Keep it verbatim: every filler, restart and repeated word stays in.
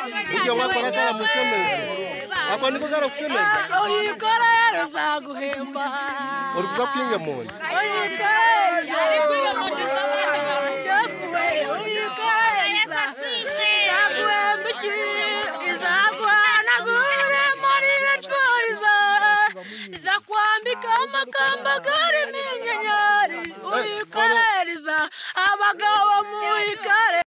Ujye wakora kara musemeze. Ako niko kara kusemeza. Uyikora rero zaguhemba. Uri kuza kwinga moni. Uyikora ari kwiga mu gisabane. Cyakuwe uyikora zaguhemba iki izagwana gure muri rachoriza. Izakwambika amakamba gari minyenyari. Uyikora abagabo mu ikare.